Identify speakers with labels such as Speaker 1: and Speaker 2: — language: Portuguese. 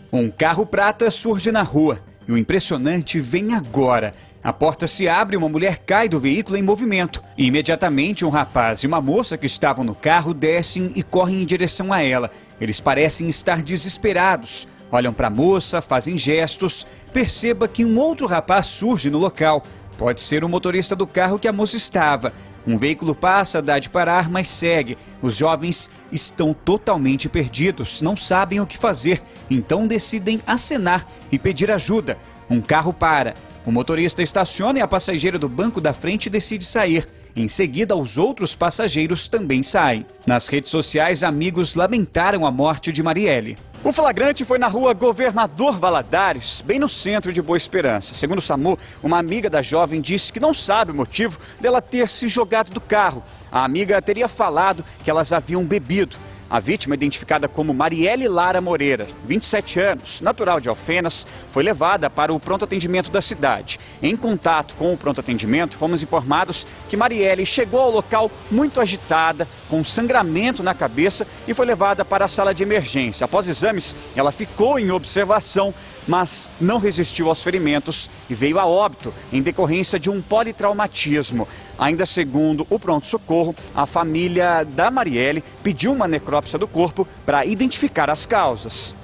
Speaker 1: Um carro prata surge na rua e o impressionante vem agora. A porta se abre e uma mulher cai do veículo em movimento. E imediatamente um rapaz e uma moça que estavam no carro descem e correm em direção a ela. Eles parecem estar desesperados. Olham para a moça, fazem gestos. Perceba que um outro rapaz surge no local. Pode ser o motorista do carro que a moça estava. Um veículo passa, dá de parar, mas segue. Os jovens estão totalmente perdidos, não sabem o que fazer. Então decidem acenar e pedir ajuda. Um carro para. O motorista estaciona e a passageira do banco da frente decide sair. Em seguida, os outros passageiros também saem. Nas redes sociais, amigos lamentaram a morte de Marielle. O flagrante foi na rua Governador Valadares, bem no centro de Boa Esperança. Segundo o SAMU, uma amiga da jovem disse que não sabe o motivo dela ter se jogado do carro. A amiga teria falado que elas haviam bebido. A vítima, identificada como Marielle Lara Moreira, 27 anos, natural de Alfenas, foi levada para o pronto atendimento da cidade. Em contato com o pronto atendimento, fomos informados que Marielle chegou ao local muito agitada, com sangramento na cabeça e foi levada para a sala de emergência. Após exames, ela ficou em observação, mas não resistiu aos ferimentos e veio a óbito em decorrência de um politraumatismo. Ainda segundo o pronto-socorro, a família da Marielle pediu uma necrópsia do corpo para identificar as causas.